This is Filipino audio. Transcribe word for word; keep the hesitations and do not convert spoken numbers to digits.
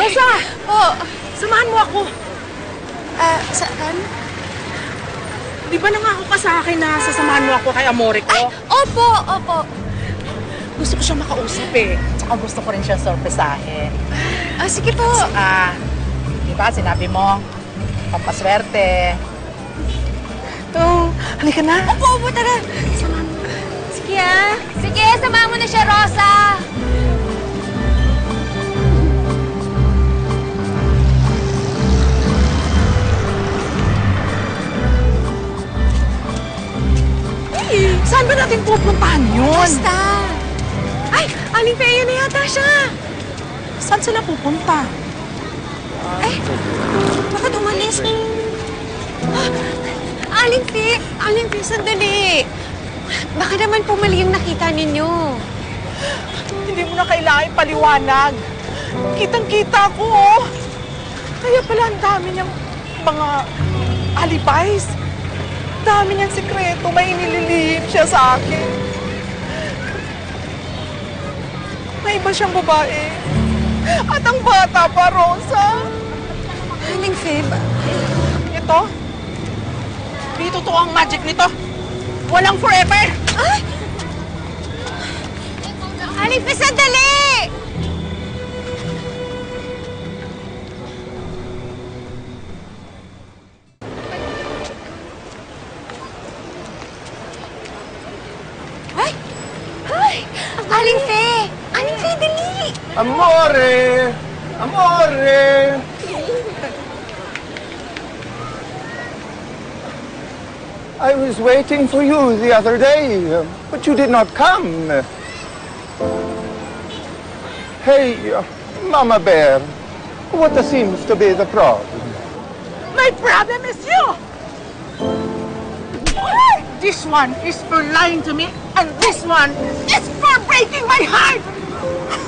Rosa! Po. Samahan mo ako. Ah, saan? Di ba nangako ka sa akin na sasamahan mo ako kay Amore ko? Ay, opo, opo. Gusto ko siyang makausap eh. Tsaka gusto ko rin siyang sorpresahin. Ah, sige po. Ah, di ba sinabi mo, pampaswerte. Ito, halika na. Opo, opo, tara. Samahan mo. Sige ah. Sige, samahan mo na siya, Rosa. Saan ba natin pupuntahan yun? Basta. Ay, Aling Fea na yata siya. Saan sila pupunta? Ay, bakit umalis? Ah, Aling Fe, Aling Fe, sandali. Baka naman po mali yung nakita ninyo. Hindi mo na kailangan paliwanag. Kitang-kita ko, oh. Kaya pala ang dami niyang mga alibis. Dami niyang sikreto. May inililihim siya sa akin. May iba siyang babae. At ang bata pa, Rosa. Aling Fe, ba? Ito. Di totoo ang magic nito. Walang forever. Ay! Aling Fe, sandali! Ay! Ay! Aling Fe! Aling Fe, dali! Amore! Amore! I was waiting for you the other day, but you did not come. Hey, Mama Bear, what seems to be the problem? My problem is you! This one is for lying to me, and this one is for breaking my heart!